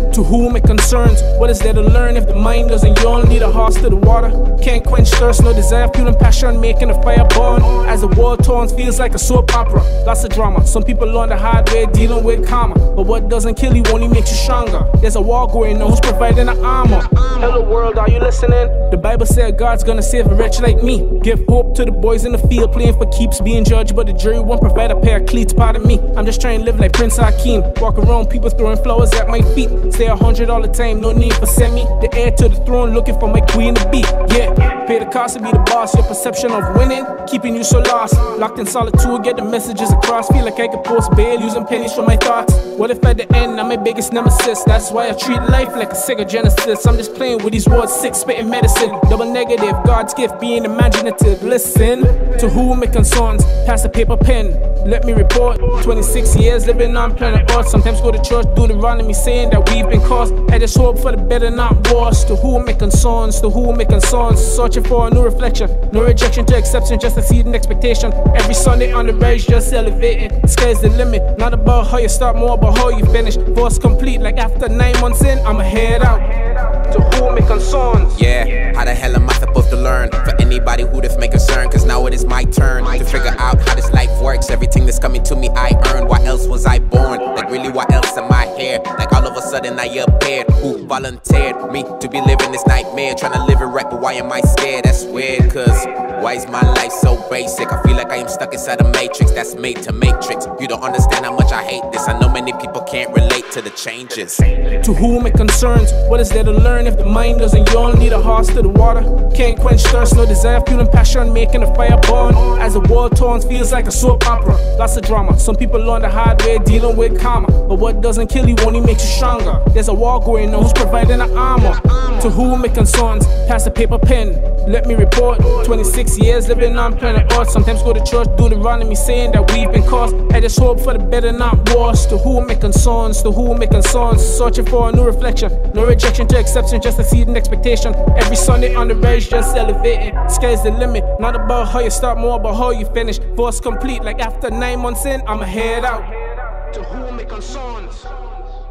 To whom it concerns, what is there to learn if the mind doesn't yearn? Lead a horse to the water, can't quench thirst, no desire, fueling passion, making a fire burn. As the world turns, feels like a soap opera, lots of drama. Some people learn the hard way, dealing with karma. But what doesn't kill you only makes you stronger. There's a war going on, who's providing the armor? Hello world, are you listening? The Bible said God's gonna save a wretch like me. Give hope to the boys in the field, playing for keeps, being judged, but the jury won't provide a pair of cleats. Pardon me, I'm just trying to live like Prince Hakeem. Walk around, people throwing flowers at my feet. Stay 100 all the time, no need for semi. The heir to the throne, looking for my queen to be. Yeah, pay the cost to be the boss. Your perception of winning, keeping you so lost. Locked in solitude, get the messages across. Feel like I could post bail, using pennies for my thoughts. What if at the end I'm my biggest nemesis? That's why I treat life like a Sega Genesis. I'm just playing with these words, sick, spitting medicine. Double negative, God's gift, being imaginative. Listen, to whom it concerns, pass the paper pen. Let me report, 26 years living on planet Earth. Sometimes go to church, do the wrong, and me saying that we've been cursed. I just hope for the better, not worse. To whom it concerns, to whom it concerns. Searching for a new reflection, no rejection to exception, just exceeding expectation. Every Sunday on the rise, just elevating. Sky's the limit, not about how you start, more about how you finish. Force complete, like after 9 months in, I'ma head out. To whom it concerns. Yeah, how the hell am I supposed to learn? For anybody who this may concern, cause now it is my turn to figure out how this life works. Everything that's coming to me I earned. Why else was I born? Like really, why else am I here? Like all of a sudden I appeared. Who volunteered me to be living this nightmare? Trying to live it right, but why am I scared? That's weird, cause why is my life so basic? I feel like I am stuck inside a matrix that's made to matrix. You don't understand how much I hate this. I know many people can't relate to the changes. To whom it concerns, what is there to learn if the mind doesn't yearn? Lead a horse to the water, can't quench thirst, no desire, fueling passion, making a fire burn. As the world turns, feels like a soap opera, lots of drama. Some people learn the hard way, dealing with karma. But what doesn't kill you only makes you stronger. There's a war going on, who's providing the armor? To whom it concerns, pass the paper pen. Let me report, 26 years living on planet Earth. Sometimes go to church, do the wrong, and me saying that we've been cursed. I just hope for the better, not worse. To whom it concerns, to whom it concerns. Searching for a new reflection, no rejection to exception, just exceeding expectation. Every Sunday on the rise, just elevating. Sky's the limit, not about how you start, more about how you finish. Force complete, like after 9 months in, I'ma head out. To whom it concerns.